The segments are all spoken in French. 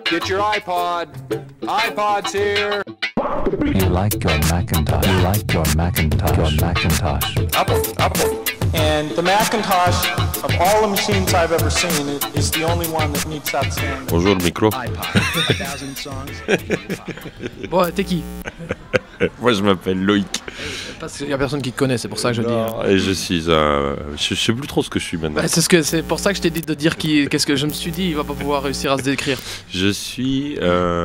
Get your iPod. iPod's here. You like your Macintosh. You like your Macintosh. Your Macintosh. Apple. And the Macintosh, of all the machines I've ever seen, is the only one that meets that standard. Bonjour le micro. Bon, t'es qui? Moi je m'appelle Loïc. Parce qu'il y a personne qui te connaît, c'est pour ça que je dis. Et je suis un... Je sais plus trop ce que je suis maintenant. Bah, c'est pour ça que je t'ai dit de dire qu'est-ce que je me suis dit, il va pas pouvoir réussir à se décrire. Je suis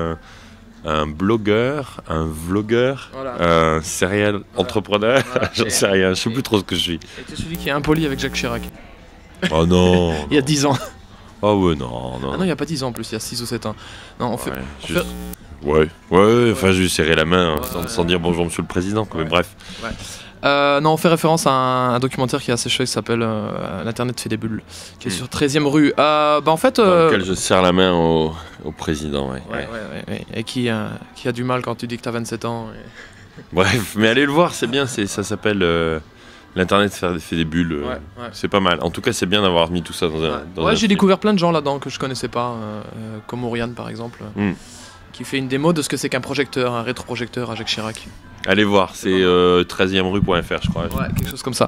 un blogueur, un vlogueur, Voilà. un serial entrepreneur, Voilà. j'en sais rien, je sais plus trop ce que je suis. Et tu es celui qui est impoli avec Jacques Chirac. Oh non. Il y a 10 ans. Oh ouais, non. Ah non, il n'y a pas 10 ans en plus, il y a 6 ou 7 ans. Non, on fait... Ouais, enfin je lui serrais la main sans dire bonjour monsieur le président, mais bref. Ouais. Non, on fait référence à un documentaire qui est assez chouette qui s'appelle L'Internet fait des bulles, qui est sur 13e rue. En fait, Dans lequel je serre la main au président, ouais. Ouais. Et qui a du mal quand tu dis que t'as 27 ans. Bref, mais allez le voir, c'est bien, ça s'appelle L'Internet fait des bulles. Ouais. C'est pas mal. En tout cas, c'est bien d'avoir mis tout ça dans un J'ai film. découvert plein de gens là-dedans que je connaissais pas, comme Oriane par exemple, qui fait une démo de ce que c'est qu'un projecteur, un rétroprojecteur à Jacques Chirac. Allez voir, c'est 13e rue.fr, je crois. Ouais, quelque chose comme ça.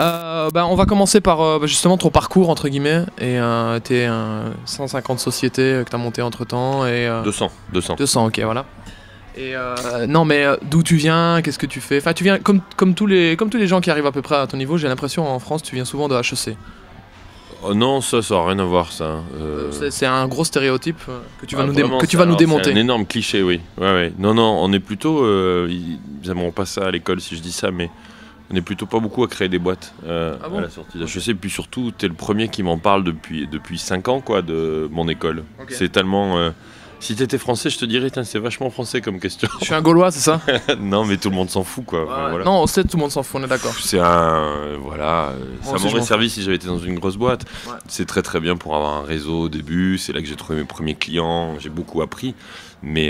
On va commencer par justement ton parcours, entre guillemets, et tes 150 sociétés que tu as montées entre-temps. Et, 200. 200, ok, voilà. Et non, mais d'où tu viens, qu'est-ce que tu fais? Enfin, tu viens comme tous les gens qui arrivent à peu près à ton niveau, j'ai l'impression en France, tu viens souvent de HEC. Oh non, ça n'a rien à voir, ça. C'est un gros stéréotype que tu vas, vraiment, que tu vas nous démonter. C'est un énorme cliché, oui. Ouais. Non, on est plutôt... ils n'aimeront pas ça à l'école si je dis ça, mais on est plutôt pas beaucoup à créer des boîtes bon à la sortie d'HEC. Puis surtout, t'es le premier qui m'en parle depuis 5 ans, quoi, de mon école. Okay. C'est tellement... Si t'étais français, je te dirais, c'est vachement français comme question. Je suis un Gaulois, c'est ça? Non, mais tout le monde s'en fout, quoi. Enfin, voilà. Non, on sait, tout le monde s'en fout, on est d'accord. C'est un... voilà, Moi ça aussi, m'aurait servi si j'avais été dans une grosse boîte. Ouais. C'est très très bien pour avoir un réseau au début, c'est là que j'ai trouvé mes premiers clients, j'ai beaucoup appris. Mais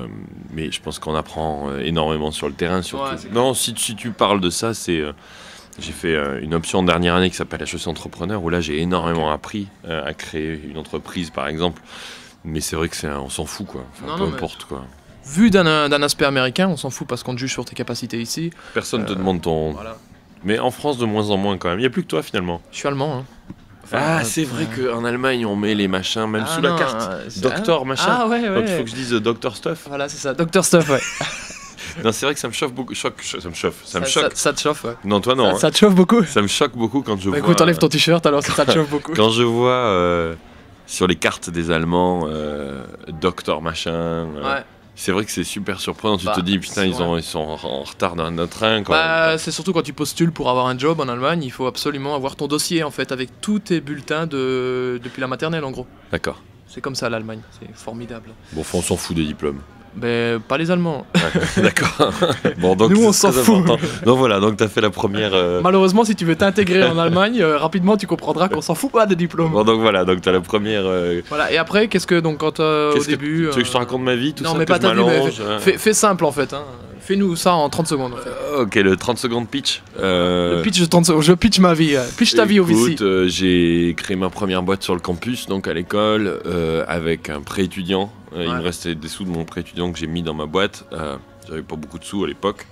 je pense qu'on apprend énormément sur le terrain, surtout. Ouais, Non, si tu parles de ça, c'est... j'ai fait une option de dernière année qui s'appelle HEC Entrepreneur, où là j'ai énormément appris à créer une entreprise, par exemple. Mais c'est vrai que on s'en fout, quoi. Enfin, peu importe, quoi. Vu d'un aspect américain, on s'en fout parce qu'on te juge sur tes capacités ici. Personne te demande ton... Voilà. Mais en France, de moins en moins, quand même. Il n'y a plus que toi, finalement. Je suis allemand, hein. C'est vrai qu'en Allemagne, on met les machins, même sous la carte. Doctor, machin. Ah ouais. Donc il faut que je dise Doctor Stuff. Voilà, c'est ça, Dr Stuff, ouais. Non, c'est vrai que ça me chauffe beaucoup. Ça me choque. Ça te chauffe, ouais. Non, toi, non. Ça te chauffe beaucoup? Ça me choque beaucoup quand je vois... Écoute, enlève ton t-shirt, alors ça te chauffe beaucoup. Quand je vois sur les cartes des Allemands, Doctor machin... C'est vrai que c'est super surprenant, tu te dis putain ils sont en retard d'un train quoi. C'est surtout quand tu postules pour avoir un job en Allemagne, il faut absolument avoir ton dossier en fait avec tous tes bulletins depuis la maternelle en gros. D'accord. C'est comme ça l'Allemagne, c'est formidable. Bon, on s'en fout des diplômes. Ben pas les Allemands. D'accord. Bon, donc nous on s'en fout. Donc voilà, donc t'as fait la première... Malheureusement si tu veux t'intégrer en Allemagne, rapidement tu comprendras qu'on s'en fout pas des diplômes. Bon donc voilà, donc t'as la première... Voilà, et après qu'est-ce que donc quand au début... Tu veux que je te raconte ma vie, tout non, ça, mais que pas je m'allonge fais simple en fait, hein. Fais-nous ça en 30 secondes en fait. Ok, le 30 secondes pitch. Le pitch de 30 secondes, je pitch ma vie, pitch ta vie au VC. Écoute, j'ai créé ma première boîte sur le campus, donc à l'école, avec un prêt étudiant. Il me restait des sous de mon prêt étudiant que j'ai mis dans ma boîte. J'avais pas beaucoup de sous à l'époque.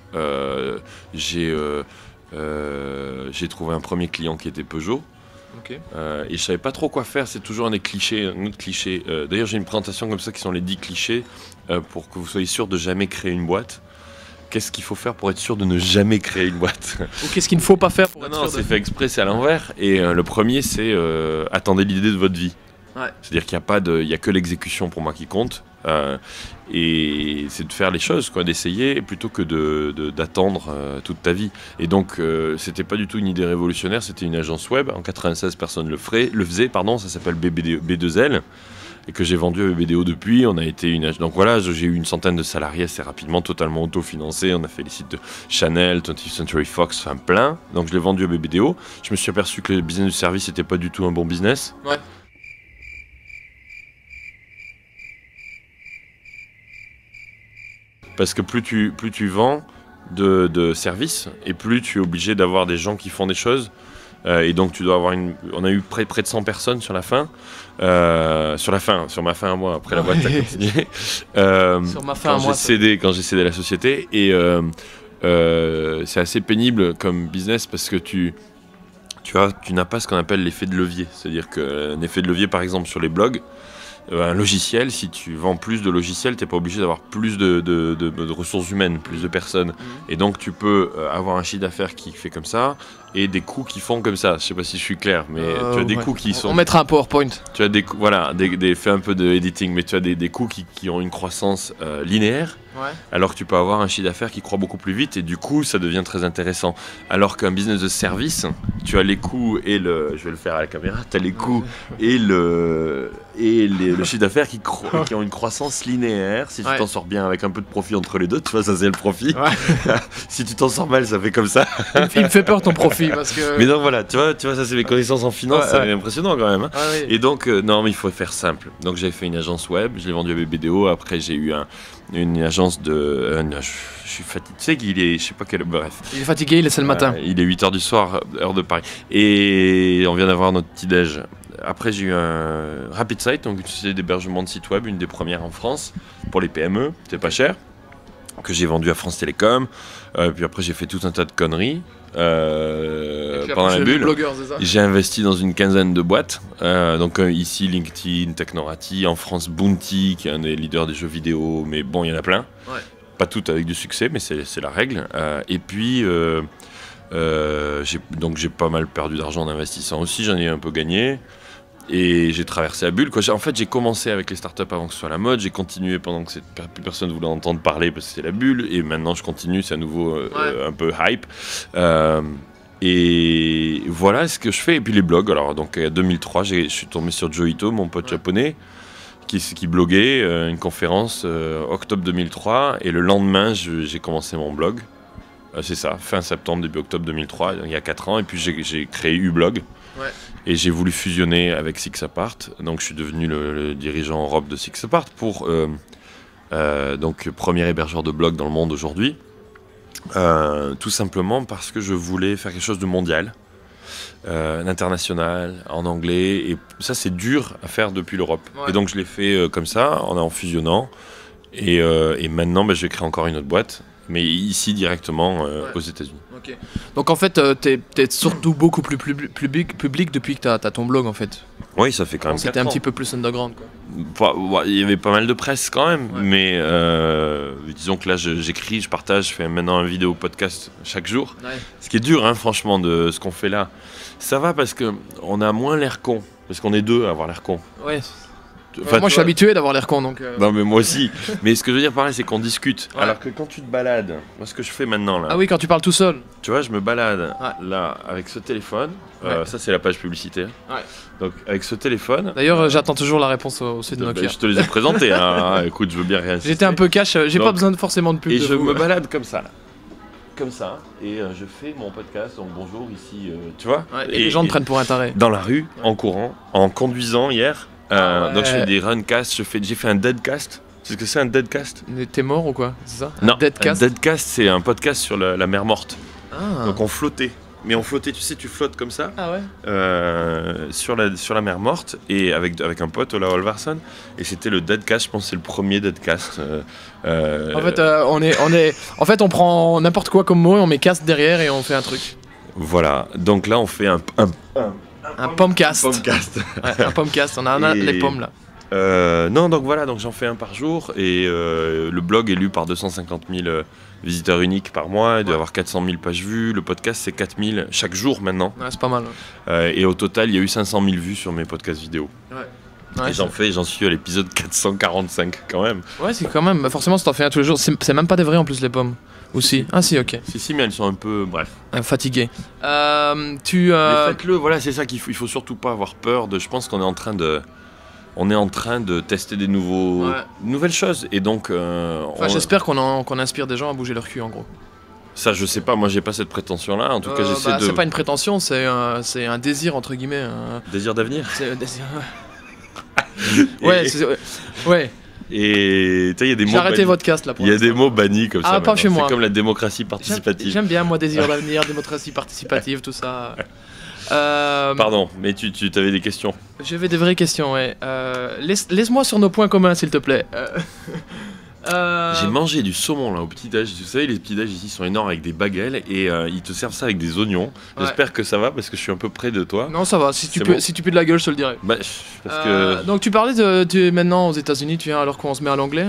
J'ai trouvé un premier client qui était Peugeot. Okay. Et je savais pas trop quoi faire, c'est toujours un autre cliché. D'ailleurs, j'ai une présentation comme ça qui sont les 10 clichés pour que vous soyez sûr de jamais créer une boîte. Qu'est-ce qu'il faut faire pour être sûr de ne jamais créer une boîte? Ou qu'est-ce qu'il ne faut pas faire pour être sûr Non, c'est fait exprès, c'est à l'envers. Et le premier, c'est attendez l'idée de votre vie. Ouais. C'est-à-dire qu'il y a que l'exécution pour moi qui compte. Et c'est de faire les choses, quoi, d'essayer plutôt que d'attendre toute ta vie. Et donc, c'était pas du tout une idée révolutionnaire, c'était une agence web. En 96, personne le faisait, ça s'appelle B2L. Et que j'ai vendu à BBDO depuis, on a été donc voilà, j'ai eu une centaine de salariés assez rapidement, totalement autofinancés, on a fait les sites de Chanel, 20th Century Fox, enfin plein, donc je l'ai vendu à BBDO, je me suis aperçu que le business du service n'était pas du tout un bon business. Ouais. Parce que plus tu vends de services, et plus tu es obligé d'avoir des gens qui font des choses, Et donc tu dois avoir on a eu près de 100 personnes sur la fin. Sur ma fin à moi, après la boîte a continué. Sur ma fin à moi, quand j'ai cédé la société. Et c'est assez pénible comme business parce que tu n'as pas ce qu'on appelle l'effet de levier. C'est-à-dire qu'un effet de levier, par exemple, sur les blogs, un logiciel, si tu vends plus de logiciels, tu n'es pas obligé d'avoir plus de ressources humaines, plus de personnes. Et donc, tu peux avoir un chiffre d'affaires qui fait comme ça et des coûts qui font comme ça. Je sais pas si je suis clair, mais tu as des coûts qui sont... On mettra un PowerPoint. Tu as fais un peu de editing, mais tu as des coûts qui ont une croissance linéaire. Ouais. Alors que tu peux avoir un chiffre d'affaires qui croît beaucoup plus vite et du coup ça devient très intéressant. Alors qu'un business de service, tu as les coûts et je vais le faire à la caméra, tu as les coûts et le chiffre d'affaires qui ont une croissance linéaire. Si tu t'en sors bien avec un peu de profit entre les deux, tu vois, ça c'est le profit. Ouais. Si tu t'en sors mal, ça fait comme ça. Il me fait peur ton profit parce que... Mais donc voilà, tu vois ça c'est mes connaissances en finance, c'est impressionnant quand même. Hein. Ouais. Et donc non mais il faut faire simple. Donc j'avais fait une agence web, je l'ai vendue à BBDO, après j'ai eu une agence de... je suis fatigué, tu sais qu'il est... Je sais pas quel... Bref. Il est fatigué, il est le matin. Il est 8h du soir, heure de Paris. Et on vient d'avoir notre petit-déj. Après, j'ai eu un RapidSite, donc une société d'hébergement de sites web, une des premières en France, pour les PME, c'était pas cher, que j'ai vendu à France Télécom. Puis après, j'ai fait tout un tas de conneries. Pendant la bulle, j'ai investi dans une quinzaine de boîtes. Donc ici LinkedIn, Technorati, en France Bounty, qui est un des leaders des jeux vidéo, mais bon, il y en a plein. Ouais. Pas toutes avec du succès, mais c'est la règle. Et puis j'ai pas mal perdu d'argent en investissant aussi, j'en ai un peu gagné. Et j'ai traversé la bulle, quoi. En fait, j'ai commencé avec les startups avant que ce soit la mode. J'ai continué pendant que plus personne ne voulait entendre parler parce que c'était la bulle. Et maintenant, je continue, c'est à nouveau un peu hype. Et voilà ce que je fais. Et puis les blogs. Alors, donc, en 2003, je suis tombé sur Joe Ito, mon pote japonais, qui bloguait une conférence octobre 2003. Et le lendemain, j'ai commencé mon blog. C'est ça, fin septembre, début octobre 2003, il y a 4 ans. Et puis, j'ai créé uBlog. Ouais. Et j'ai voulu fusionner avec SixApart, donc je suis devenu le dirigeant Europe de SixApart pour donc premier hébergeur de blog dans le monde aujourd'hui, tout simplement parce que je voulais faire quelque chose de mondial, international, en anglais, et ça c'est dur à faire depuis l'Europe. Ouais. Et donc je l'ai fait comme ça, en fusionnant, et maintenant je vais créer encore une autre boîte. Mais ici directement aux États-Unis. Okay. Donc en fait, t'es surtout beaucoup plus public depuis que t'as ton blog en fait. Oui, ça fait quand même 4 ans. C'était un petit peu plus underground quoi. Il y avait pas mal de presse quand même, mais disons que là j'écris, je partage, je fais maintenant un vidéo podcast chaque jour. Ouais. Ce qui est dur, hein, franchement, de ce qu'on fait là. Ça va parce qu'on a moins l'air con, parce qu'on est deux à avoir l'air con. Ouais. Enfin, moi je suis habitué d'avoir l'air con donc... Non mais moi aussi. Mais ce que je veux dire par là c'est qu'on discute. Ouais. Alors que quand tu te balades, moi ce que je fais maintenant là... Ah oui, quand tu parles tout seul. Tu vois, je me balade là avec ce téléphone. Ça c'est la page publicitaire. Ouais. Donc avec ce téléphone... D'ailleurs j'attends toujours la réponse au site de Nokia. Je te les ai présentés. Hein. Écoute, je veux bien réinsister. J'étais un peu cash, j'ai pas besoin forcément de pub. Et je me balade comme ça là. Comme ça, et je fais mon podcast, donc bonjour ici, tu vois. Ouais, et les gens te prennent pour un taré. Dans la rue, en courant, en conduisant hier. Donc je fais des runcasts, j'ai fait un deadcast. Tu sais ce que c'est un deadcast? T'es mort ou quoi? C'est ça? Non, un deadcast c'est un podcast sur la mer morte. Donc on flottait. Mais on flottait, tu sais, tu flottes comme ça sur la mer morte et avec un pote, Ola Olvarsson, et c'était le deadcast, je pense que c'est le premier deadcast. En fait, on prend n'importe quoi comme mot et on met cast derrière et on fait un truc. Voilà, donc là on fait un pomcast. Un pomcast, on a les pommes là. Non, donc voilà, donc j'en fais un par jour et le blog est lu par 250 000 visiteurs uniques par mois, il doit y avoir 400 000 pages vues, le podcast c'est 4 000 chaque jour maintenant. Ouais, c'est pas mal. Et au total, il y a eu 500 000 vues sur mes podcasts vidéo. Ouais, et j'en suis à l'épisode 445 quand même. Ouais, c'est quand même, forcément, si t'en fais un tous les jours, c'est même pas des vrais en plus les pommes. Aussi. Ah si, ok. Si, mais elles sont un peu, bref. Fatiguées. Mais faites-le, voilà, c'est ça il faut surtout pas avoir peur de. Je pense qu'on est en train de tester des nouvelles choses et donc. J'espère qu'on inspire des gens à bouger leur cul en gros. Ça, je sais pas, moi j'ai pas cette prétention-là. En tout cas, j'essaie de. C'est pas une prétention, c'est un désir entre guillemets. Désir d'avenir. C'est un désir. Ouais. Et tu sais, il y a des mots. J'ai arrêté votre cast là. Il y a des mots bannis comme ça. Pas chez moi. C'est comme la démocratie participative. J'aime bien moi désir d'avenir, démocratie participative, tout ça. Pardon, mais tu avais des questions. J'avais des vraies questions, ouais. Laisse-moi sur nos points communs, s'il te plaît. J'ai mangé du saumon là au petit-déj. Tu sais, les petits-déj ici sont énormes avec des baguettes et ils te servent ça avec des oignons. Ouais. J'espère que ça va parce que je suis un peu près de toi. Non, ça va. Si tu pues de la gueule, je te le dirai. Bah, parce que... Donc, tu parlais maintenant aux États-Unis, tu viens alors qu'on se met à l'anglais.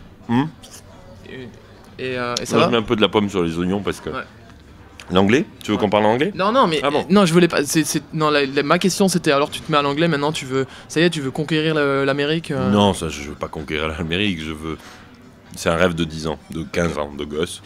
Et ça Moi, va. je mets un peu de la pomme sur les oignons parce que... Ouais. L'anglais? Tu veux qu'on parle anglais? Non, mais Ah bon. non, je voulais pas. Non, ma question c'était alors tu te mets à l'anglais, maintenant ça y est, tu veux conquérir l'Amérique. Non, ça, je veux pas conquérir l'Amérique. C'est un rêve de 10 ans, de 15 ans, de gosse.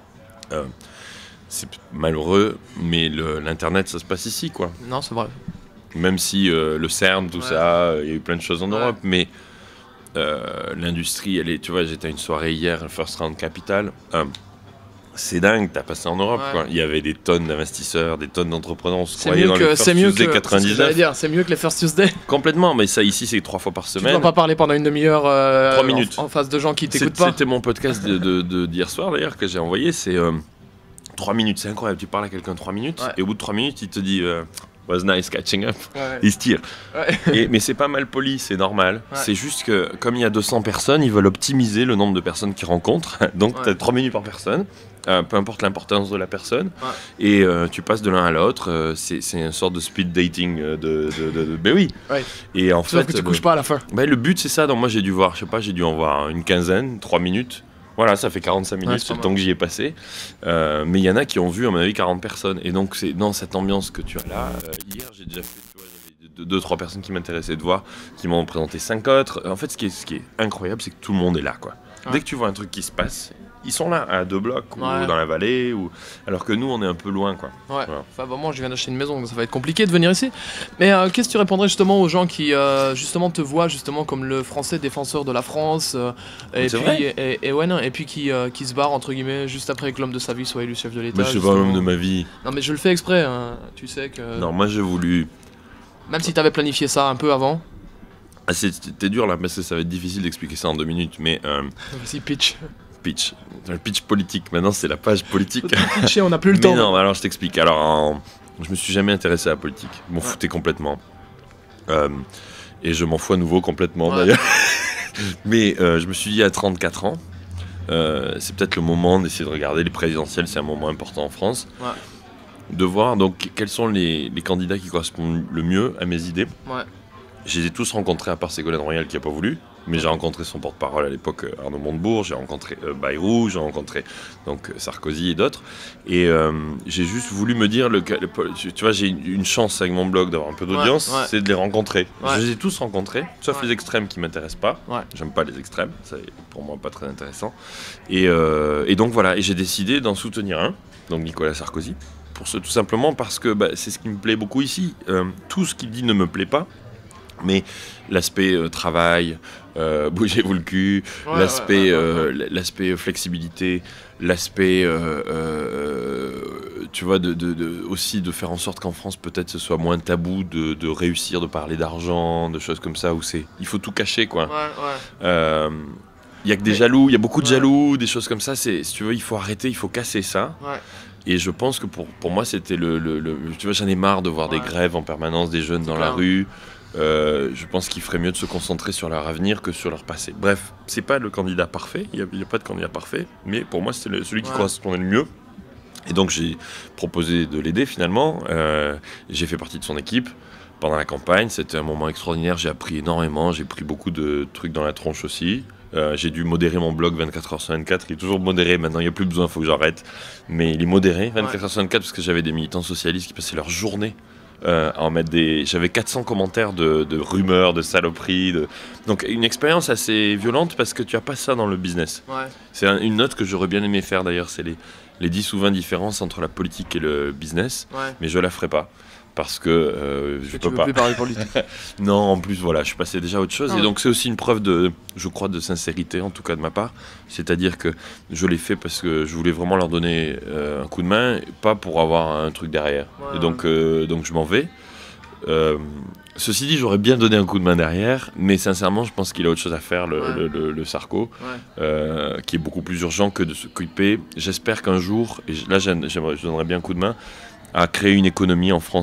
C'est malheureux, mais l'internet, ça se passe ici, quoi. Non, c'est vrai. Même si le CERN, tout Ouais. ça, il y a eu plein de choses en Ouais. Europe, mais l'industrie, tu vois, j'étais à une soirée hier, First Round Capital. C'est dingue, t'as passé en Europe, Ouais. quoi. Il y avait des tonnes d'investisseurs, des tonnes d'entrepreneurs. On se C'est croyait mieux dans les que First c'est mieux Tuesday que 99. c'est mieux que les First Tuesday. Complètement, mais ça ici c'est 3 fois par Tu semaine. dois pas parler pendant une demi-heure 3 minutes. en face de gens qui t'écoutent pas. C'était mon podcast d'hier soir d'ailleurs que j'ai envoyé. C'est 3 minutes, c'est incroyable. Tu parles à quelqu'un 3 minutes Ouais. et au bout de 3 minutes il te dit was nice catching up. Ouais. Il se tire. Ouais. Mais c'est pas mal poli, c'est normal. Ouais. C'est juste que comme il y a 200 personnes, ils veulent optimiser le nombre de personnes qu'ils rencontrent. Donc Ouais. tu as 3 minutes par personne. Peu importe l'importance de la personne, Ouais. et tu passes de l'un à l'autre. C'est une sorte de speed dating ben oui. Ouais. Et en Sauf fait, que tu couches pas à la fin. le but c'est ça. Donc moi j'ai dû voir, je sais pas, j'ai dû en voir une quinzaine, 3 minutes. Voilà, ça fait 45 minutes, Ouais, c'est c'est le pas temps mal. que j'y ai passé. Mais il y en a qui ont vu, à mon avis, 40 personnes. Et donc, c'est dans cette ambiance que tu as là. Hier, j'ai déjà fait, tu vois, j'avais 2-3 personnes qui m'intéressaient de voir, qui m'ont présenté 5 autres. En fait, ce qui est incroyable, c'est que tout le monde est là, quoi. Ouais. Dès que tu vois un truc qui se passe, ils sont là, à 2 blocs, ou Ouais. dans la vallée, alors que nous, on est un peu loin, quoi. Ouais. Voilà. Enfin, bon, moi, je viens d'acheter une maison, donc ça va être compliqué de venir ici. Mais qu'est-ce que tu répondrais justement aux gens qui justement te voient justement comme le Français défenseur de la France et C'est puis vrai ouais, non, et puis qui se barre entre guillemets juste après que l'homme de sa vie soit élu chef de l'État. Mais je suis pas justement. l'homme de ma vie. Non, mais je le fais exprès. Hein. Tu sais que Non, moi, j'ai voulu... même si t'avais planifié ça un peu avant. Ah, c'était dur, là, parce que ça va être difficile d'expliquer ça en 2 minutes, mais... Vas-y, pitch. pitch. Le pitch politique, maintenant, c'est la page politique. Pitcher, on n'a plus le Mais temps. non, alors je t'explique. Alors, je me suis jamais intéressé à la politique. Je m'en foutais complètement. Et je m'en fous à nouveau complètement, Ouais. d'ailleurs. Mais je me suis dit à 34 ans, c'est peut-être le moment d'essayer de regarder les présidentielles, c'est un moment important en France. Ouais. De voir donc quels sont les candidats qui correspondent le mieux à mes idées. Ouais. Je les ai tous rencontrés à part Ségolène Royal qui n'a pas voulu. Mais j'ai rencontré son porte-parole à l'époque, Arnaud Montebourg, j'ai rencontré Bayrou, j'ai rencontré donc Sarkozy et d'autres. Et j'ai juste voulu me dire, tu vois, j'ai une chance avec mon blog d'avoir un peu d'audience, Ouais. c'est de les rencontrer. Ouais. Je les ai tous rencontrés, sauf Ouais. les extrêmes qui m'intéressent pas. Ouais. J'aime pas les extrêmes, c'est pour moi pas très intéressant. Et donc voilà, et j'ai décidé d'en soutenir un, donc Nicolas Sarkozy, tout simplement parce que c'est ce qui me plaît beaucoup ici. Tout ce qu'il dit ne me plaît pas. Mais l'aspect travail, bougez-vous le cul, Ouais, l'aspect ouais. l'aspect flexibilité, l'aspect tu vois aussi de faire en sorte qu'en France peut-être ce soit moins tabou de réussir, de parler d'argent, de choses comme ça où il faut tout cacher, quoi. Ouais. Il y a que des jaloux, il y a beaucoup de Ouais. jaloux, des choses comme ça. Si tu veux, il faut arrêter, il faut casser ça. Ouais. Et je pense que pour moi c'était tu vois, j'en ai marre de voir des Ouais. grèves en permanence, des jeunes C'est dans clair. la rue. Je pense qu'il ferait mieux de se concentrer sur leur avenir que sur leur passé. Bref, c'est pas le candidat parfait, il n'y a pas de candidat parfait, mais pour moi c'était celui qui Ouais. correspondait le mieux. Et donc j'ai proposé de l'aider finalement. J'ai fait partie de son équipe pendant la campagne. C'était un moment extraordinaire, j'ai appris énormément, j'ai pris beaucoup de trucs dans la tronche aussi. J'ai dûû modérer mon blog 24 h sur 24, il est toujours modéré, maintenant il n'y a plus besoin, il faut que j'arrête. Mais il est modéré 24 h sur 24 parce que j'avais des militants socialistes qui passaient leur journée à en mettre J'avais 400 commentaires de rumeurs, de saloperies. Donc une expérience assez violente parce que tu n'as pas ça dans le business. Ouais. C'est une note que j'aurais bien aimé faire d'ailleurs, c'est les 10 ou 20 différences entre la politique et le business, Ouais. mais je la ferai pas. Parce que je Tu peux veux pas. plus parler politique. Non, en plus, voilà, je suis passé déjà à autre chose. Ah Et ouais. donc, c'est aussi une preuve je crois, de sincérité, en tout cas de ma part. C'est-à-dire que je l'ai fait parce que je voulais vraiment leur donner un coup de main, pas pour avoir un truc derrière. Ouais, Et donc je m'en vais. Ceci dit, j'aurais bien donné un coup de main derrière, mais sincèrement, je pense qu'il a autre chose à faire, le Sarko, Ouais. qui est beaucoup plus urgent que de s'occuper. J'espère qu'un jour, et là, je donnerais bien un coup de main, à créer une économie en France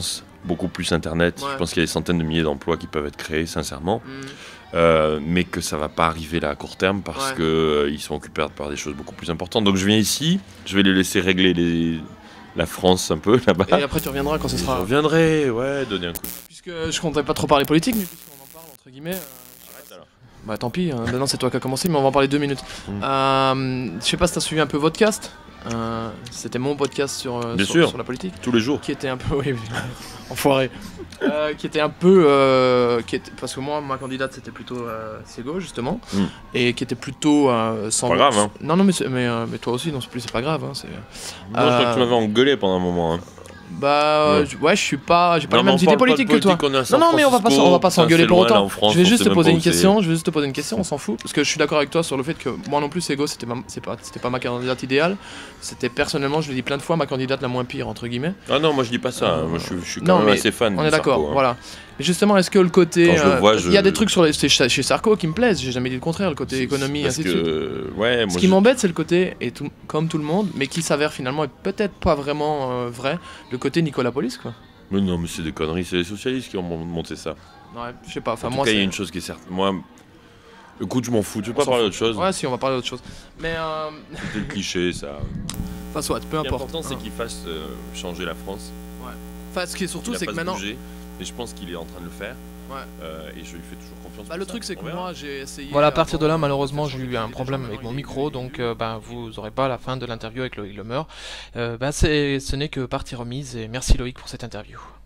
beaucoup plus Internet. Ouais. Je pense qu'il y a des centaines de milliers d'emplois qui peuvent être créés, sincèrement. Mais que ça va pas arriver là à court terme parce Ouais. que ils sont occupés par des choses beaucoup plus importantes. Donc je viens ici, je vais les laisser régler la France un peu là-bas. Et après tu reviendras quand ce Et je sera. reviendrai, ouais, donner un coup. Puisque je comptais pas trop parler politique, mais puisqu'on en parle entre guillemets. Arrête alors. Bah tant pis, maintenant c'est toi qui as commencé, mais on va en parler 2 minutes. Je sais pas si t'as suivi un peu Vodcast. C'était mon podcast Bien sûr. sur la politique. Tous les jours. Qui était un peu. Oui, enfoiré. Qui était un peu. Parce que moi, ma candidate c'était plutôt Sego, justement. Et qui était plutôt. Sans Pas grave, hein. Non, mais toi aussi, non, c'est pas grave. Hein, c'est... Moi, je crois que tu m'avais engueulé pendant un moment. Hein. Bah, Ouais. je suis pas. J'ai pas Non, les mais mêmes on idées parle pas de politiques que toi. politique, on est à Non, mais on va pas San s'engueuler pour Francisco. autant. Là, en France, Je vais on juste sait te même poser pas une où c'est. question. Je vais juste te poser une question. On s'en fout parce que je suis d'accord avec toi sur le fait que moi non plus, Sego, c'était pas ma candidate idéale. C'était personnellement, je l'ai dit plein de fois, ma candidate la moins pire entre guillemets. Ah non, moi je dis pas ça. Moi je suis Non, quand même mais assez fan. On de est d'accord, Sarko, hein. voilà. Mais justement, est-ce que le côté. Quand je le vois, il y a des trucs chez Sarko qui me plaisent, j'ai jamais dit le contraire, le côté économie, Parce ainsi de suite. que, ouais, Ce moi qui m'embête, c'est le côté, comme tout le monde, mais qui s'avère finalement être peut-être pas vraiment vrai, le côté Nicolas Police, quoi. Mais non, mais c'est des conneries, c'est les socialistes qui ont monté ça. Ouais, je sais pas, enfin En tout moi cas, il y a c'est. une chose qui est certaine. Moi, écoute, je m'en fous, tu veux On pas s'en parler fout. d'autre chose. Ouais, si, on va parler d'autre chose. Mais C'est le cliché, ça. enfin, soit, peu importe. L'important, c'est Hein. qu'il fasse changer la France. Enfin, ce qui est surtout, Il a c'est pas que se maintenant. bouger, et je pense qu'il est en train de le faire. Ouais. Et je lui fais toujours confiance. Bah, pour le ça. truc, c'est que On verra. moi, j'ai essayé. Voilà, à partir de là, avant, malheureusement, j'ai faire eu changer un des problème gens, avec alors, mon il- micro, donc vous aurez pas la fin de l'interview avec Loïc Lemer. Ce n'est que partie remise, et merci Loïc pour cette interview.